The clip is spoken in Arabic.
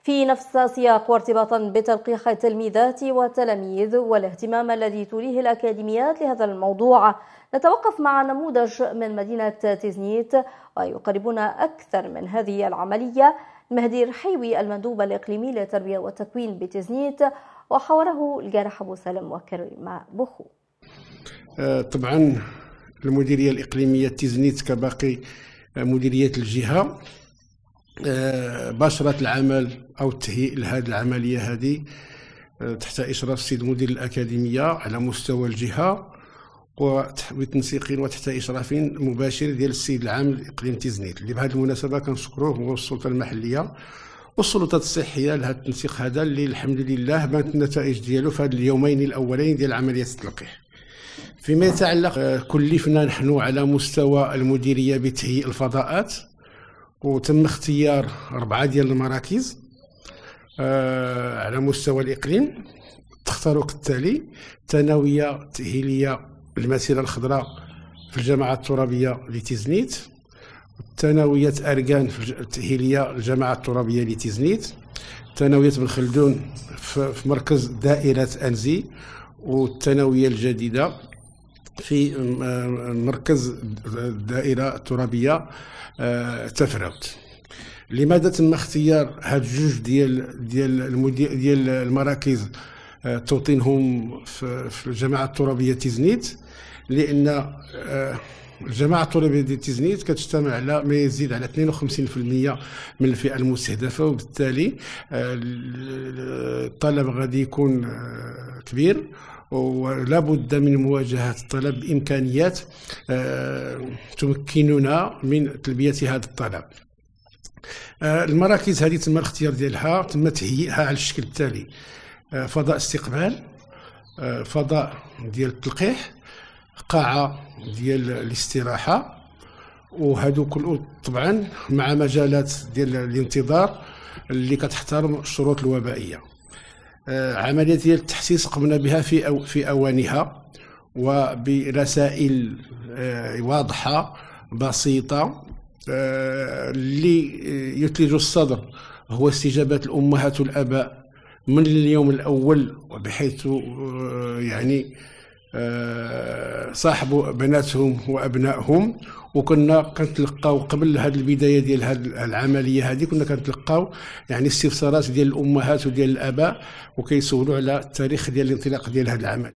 في نفس السياق وارتباطا بتلقيح التلميذات والتلاميذ والاهتمام الذي توليه الأكاديميات لهذا الموضوع، نتوقف مع نموذج من مدينة تيزنيت ويقربون أكثر من هذه العملية مهدي رحيوي المندوب الإقليمي للتربية والتكوين بتيزنيت، وحوره الجارح أبو سالم وكريم بوخو. طبعا المديرية الإقليمية تيزنيت كباقي مديريات الجهة باشرت العمل أو التهيئ لهذه العملية هذه تحت إشراف السيد مدير الأكاديمية على مستوى الجهة وبتنسيق وتحت إشراف مباشر ديال السيد العام لإقليم تيزنيت، اللي بهذه المناسبة كنشكروه هو السلطة المحلية والسلطات الصحية لهذا التنسيق هذا اللي الحمد لله بانت النتائج ديالو في هذه اليومين الأولين ديال عملية التلقيح. فيما يتعلق كلفنا نحن على مستوى المديرية بتهيئ الفضاءات، وتم اختيار 4 ديال المراكز على مستوى الإقليم تختاروا كالتالي: ثانوية تأهيلية المسيرة الخضراء في الجامعة الترابية لتيزنيت، ثانوية أركان التأهيلية الجامعة الترابية لتيزنيت، ثانوية بن خلدون في مركز دائرة أنزي، والثانوية الجديدة في مركز الدائرة الترابية تفراوت. لماذا تم اختيار هاد جوج ديال المراكز توطينهم في الجامعة الترابية تيزنيت؟ لأن الجامعة الترابية ديال تيزنيت كتجتمع على ما يزيد على 52% من الفئة المستهدفة، وبالتالي الطلب غادي يكون كبير ولا بد من مواجهة الطلب بإمكانيات تمكننا من تلبية هذا الطلب. المراكز هذه تم الاختيار ديالها، تم تهيئها على الشكل التالي: فضاء استقبال، فضاء ديال التلقيح، قاعة ديال الاستراحة، وهادو كل طبعا مع مجالات ديال الانتظار اللي كتحترم الشروط الوبائية. عملية ديال التحسيس قمنا بها في أوانها وبرسائل واضحة بسيطة اللي يثلج الصدر، هو استجابة الأمهات والآباء من اليوم الأول، وبحيث يعني صاحبوا بناتهم وأبنائهم. وكنا كنتلقاو قبل هذه البدايه ديال هذه العمليه هذه كنا كنتلقاو يعني استفسارات ديال الامهات وديال الاباء، وكيسولوا على التاريخ ديال الانطلاق ديال هذا العمل.